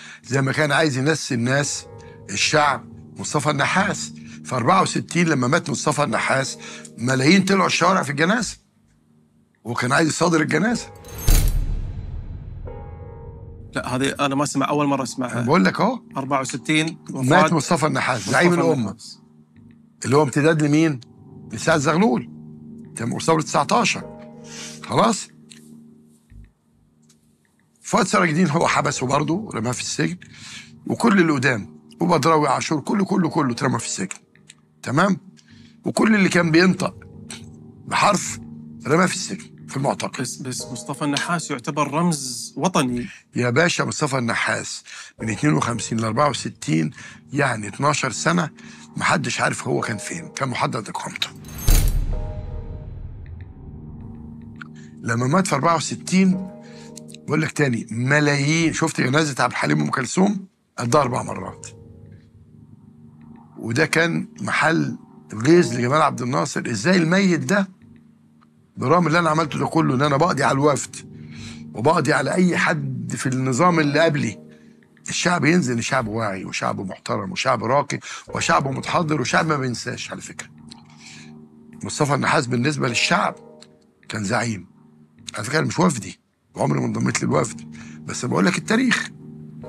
زي ما كان عايز ينسي الناس الشعب مصطفى النحاس. في 64 لما مات مصطفى النحاس ملايين طلعوا الشوارع في الجنازه، وكان عايز يصادر الجنازه. لا هذه انا ما اسمع، اول مره اسمعها. انا بقول لك اهو 64 مات مصطفى النحاس زعيم الامه، اللي هو امتداد لمين؟ لسعد زغلول. كان ثوره 19 خلاص. فؤاد سراج الدين هو حبسه برضه، رماه في السجن، وكل اللي قدام وبدراوي عاشور كله اترمى في السجن. تمام؟ وكل اللي كان بينطق بحرف رماه في السجن في المعتقل. بس مصطفى النحاس يعتبر رمز وطني يا باشا. مصطفى النحاس من 52 ل 64 يعني 12 سنه محدش عارف هو كان فين، كان محدد اقامته. لما مات في 64 بقول لك تاني ملايين. شفت جنازه عبد الحليم ام كلثوم قدها 4 مرات، وده كان محل غيظ لجمال عبد الناصر. ازاي الميت ده برغم اللي انا عملته ده كله، ان انا بقضي على الوفد وبقضي على اي حد في النظام اللي قبلي، الشعب ينزل شعب واعي وشعب محترم وشعب راقي وشعب متحضر وشعب ما بينساش. على فكره مصطفى النحاس بالنسبه للشعب كان زعيم. على فكره انا مش وفدي وعمري ما انضميت للوفد، بس بقول لك التاريخ.